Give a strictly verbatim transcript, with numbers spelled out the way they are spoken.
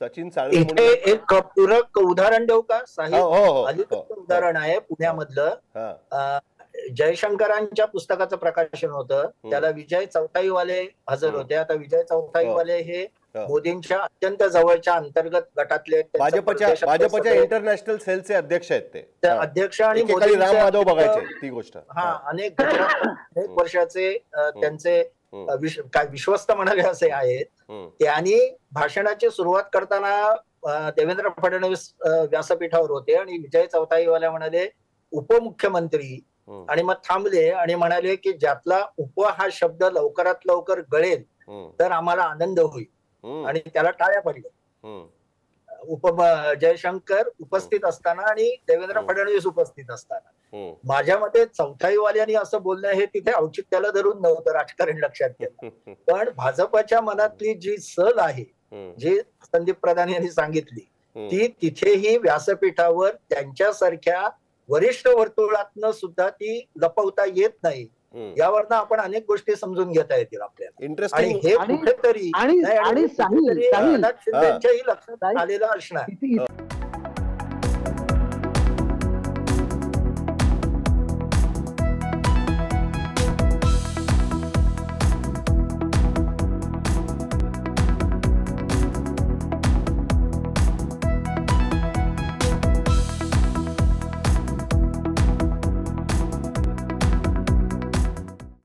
सचिन साळवे इथे एक पूरक उदाहरण देऊ का साहेब? हो, हो, हो, अलीकडचं उदाहरण आहे पुण्यामधलं. जयशंकरांच्या पुस्तकाचं प्रकाशन होतं, त्याला विजय चौथाईवाले हजर होते. आता विजय चौथाईवाले हे मोदींच्या अत्यंत जवळच्या अंतर्गत गटातले, भाजपच्या भाजपच्या इंटरनॅशनल सेलचे अध्यक्ष आहेत ते अध्यक्ष आणि राम माधव बघायचे ती गोष्ट. हा, अनेक अनेक वर्षाचे त्यांचे काय विश्वस्त म्हणावे असे आहेत. त्यांनी भाषणाची सुरुवात करताना देवेंद्र फडणवीस व्यासपीठावर होते आणि विजय चौथाईवाले म्हणाले उपमुख्यमंत्री, आणि मग थांबले आणि म्हणाले की ज्यातला उप हा शब्द लवकरात लवकर गळेल तर आम्हाला आनंद होईल, आणि त्याला टाळ्या पडल्या. उप जयशंकर उपस्थित असताना आणि देवेंद्र फडणवीस उपस्थित असताना. माझ्या मते चौथाईवाल्यांनी असं बोलणं हे तिथे औचित्याला धरून नव्हतं, राजकारण लक्षात घेतलं. पण भाजपच्या मनातली जी सल आहे, जी संदीप प्रधान यांनी सांगितली, ती तिथेही व्यासपीठावर त्यांच्यासारख्या वरिष्ठ वर्तुळातनं सुद्धा ती लपवता येत नाही. यावरनं आपण अनेक गोष्टी समजून घेता येतील आपल्याला. आणि हे कुठेतरी शिंदेच्याही लक्षात आलेलं असणार.